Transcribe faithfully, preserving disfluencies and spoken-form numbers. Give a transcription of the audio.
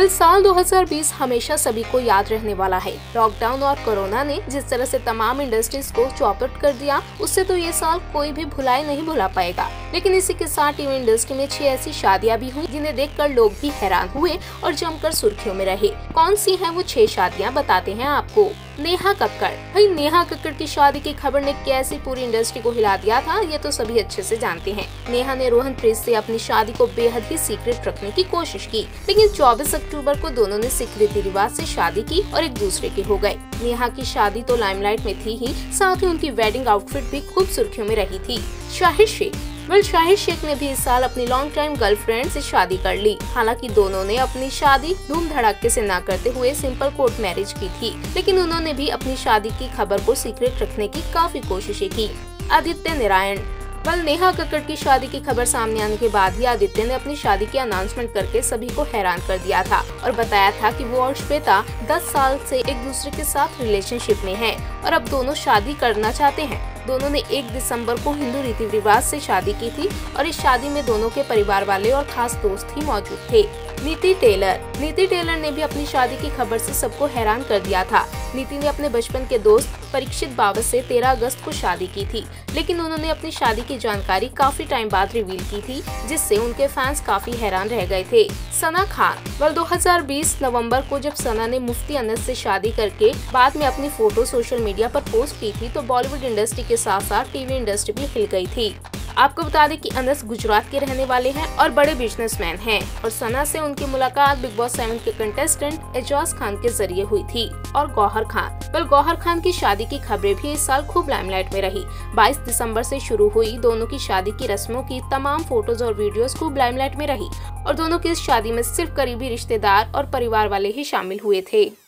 Well साल दो हज़ार बीस हमेशा सभी को याद रहने वाला है। लॉकडाउन और कोरोना ने जिस तरह से तमाम इंडस्ट्रीज को चौपट कर दिया, उससे तो ये साल कोई भी भुलाए नहीं भुला पाएगा। लेकिन इसी के साथ टीवी इंडस्ट्री में छह ऐसी शादियां भी हुई जिन्हें देखकर लोग भी हैरान हुए और जमकर सुर्खियों में रहे। कौन सी हैं वो छह शादियां, बताते हैं आपको। नेहा कक्कड़। भाई नेहा कक्कड़ की शादी की खबर ने कैसी पूरी इंडस्ट्री को हिला दिया था, ये तो सभी अच्छे से जानते हैं। नेहा ने रोहन प्रीत से अपनी शादी को बेहद ही सीक्रेट रखने की कोशिश की, लेकिन चौबीस अक्टूबर को दोनों ने सिख रीति रिवाज से शादी की और एक दूसरे के हो गए। नेहा की शादी तो लाइमलाइट में थी ही, साथ ही उनकी वेडिंग आउटफिट भी खूब सुर्खियों में रही थी। शाहिद शेख। वेल शाहिद शेख ने भी इस साल अपनी लॉन्ग टाइम गर्लफ्रेंड से शादी कर ली। हालांकि दोनों ने अपनी शादी धूम धड़ाके से ना करते हुए सिंपल कोर्ट मैरिज की थी, लेकिन उन्होंने भी अपनी शादी की खबर को सीक्रेट रखने की काफी कोशिशें की। आदित्य नारायण। वेल नेहा कक्कड़ की शादी की खबर सामने आने के बाद ही आदित्य ने अपनी शादी की अनाउंसमेंट करके सभी को हैरान कर दिया था और बताया था कि वो और श्वेता दस साल से एक दूसरे के साथ रिलेशनशिप में हैं और अब दोनों शादी करना चाहते हैं। दोनों ने एक दिसंबर को हिंदू रीति रिवाज से शादी की थी और इस शादी में दोनों के परिवार वाले और खास दोस्त ही मौजूद थे। नीति टेलर। नीति टेलर ने भी अपनी शादी की खबर से सबको हैरान कर दिया था। नीति ने अपने बचपन के दोस्त परीक्षित बाबत से तेरह अगस्त को शादी की थी, लेकिन उन्होंने अपनी शादी की जानकारी काफी टाइम बाद रिवील की थी, जिससे उनके फैंस काफी हैरान रह गए थे। सना खान। वेल दो हज़ार बीस नवंबर को जब सना ने मुफ्ती अनस से शादी करके बाद में अपनी फोटो सोशल मीडिया पर पोस्ट की थी, तो बॉलीवुड इंडस्ट्री के साथ साथ टीवी इंडस्ट्री भी हिल गई थी। आपको बता दें कि अनस गुजरात के रहने वाले हैं और बड़े बिजनेसमैन हैं और सना से उनकी मुलाकात बिग बॉस सेवन के कंटेस्टेंट एजाज खान के जरिए हुई थी। और गौहर खान। वेल गौहर खान की शादी की खबरें भी इस साल खूब लाइमलाइट में रही। बाईस दिसंबर से शुरू हुई दोनों की शादी की रस्मों की तमाम फोटोज और वीडियोस खूब लाइमलाइट में रही और दोनों की इस शादी में सिर्फ करीबी रिश्तेदार और परिवार वाले ही शामिल हुए थे।